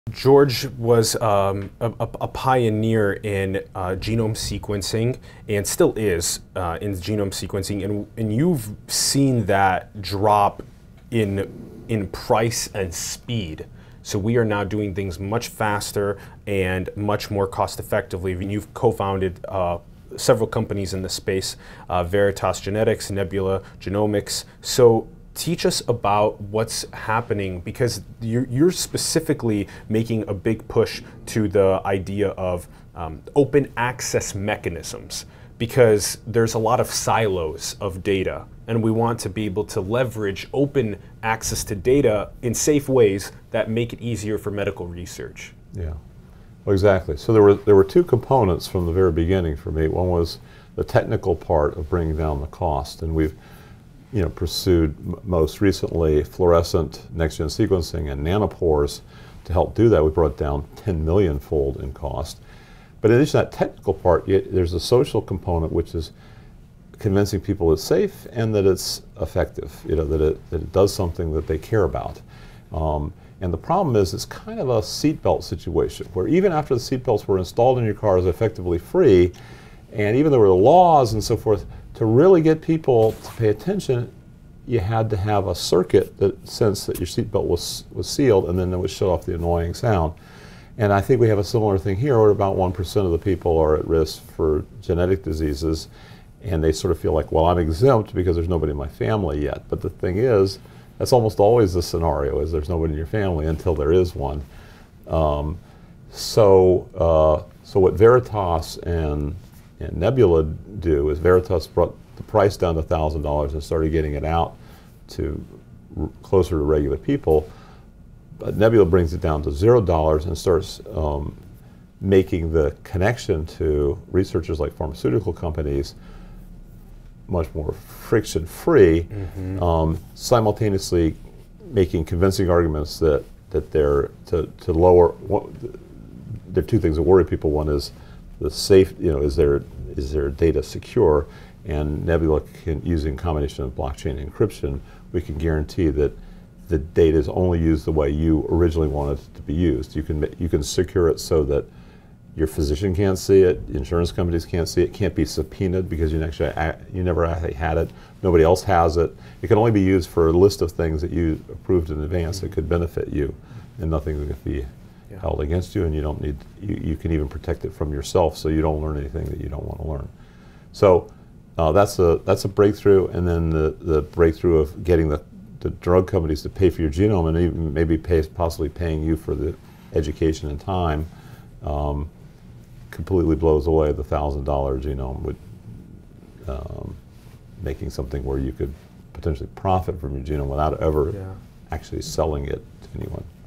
George was a pioneer in genome sequencing and still is in genome sequencing, and you've seen that drop in price and speed. So we are now doing things much faster and much more cost effectively. And you've co-founded several companies in the space, Veritas Genetics, Nebula Genomics. So teach us about what's happening, because you're specifically making a big push to the idea of open access mechanisms, because there's a lot of silos of data, and we want to be able to leverage open access to data in safe ways that make it easier for medical research. Yeah, well, exactly. So there were two components from the very beginning for me. One was the technical part of bringing down the cost, and we've pursued most recently fluorescent next-gen sequencing and nanopores to help do that. We brought down 10 million-fold in cost. But in addition to that technical part, there's a social component, which is convincing people it's safe and that it's effective, that it does something that they care about. And the problem is it's kind of a seatbelt situation, where even after the seatbelts were installed in your cars effectively free, and even though there were laws and so forth, to really get people to pay attention, you had to have a circuit that sensed that your seatbelt was sealed, and then it would shut off the annoying sound. And I think we have a similar thing here, where about 1% of the people are at risk for genetic diseases, and they sort of feel like, well, I'm exempt because there's nobody in my family yet. But the thing is, that's almost always the scenario, is there's nobody in your family until there is one. So what Veritas and Nebula do is, Veritas brought the price down to $1,000 and started getting it out to closer to regular people. But Nebula brings it down to $0 and starts making the connection to researchers like pharmaceutical companies much more friction-free, simultaneously making convincing arguments that they're to lower. There are two things that worry people. One is the safe, is their data secure? And Nebula using combination of blockchain and encryption, we can guarantee that the data is only used the way you originally wanted it to be used. You can secure it so that your physician can't see it, insurance companies can't see it, can't be subpoenaed because you never actually had it, nobody else has it. It can only be used for a list of things that you approved in advance that could benefit you, and nothing that could be held against you, and you don't need, you can even protect it from yourself so you don't learn anything that you don't want to learn. So that's a breakthrough, and then the breakthrough of getting the drug companies to pay for your genome, and even maybe possibly paying you for the education and time, completely blows away the $1,000 genome, with making something where you could potentially profit from your genome without ever actually selling it to anyone.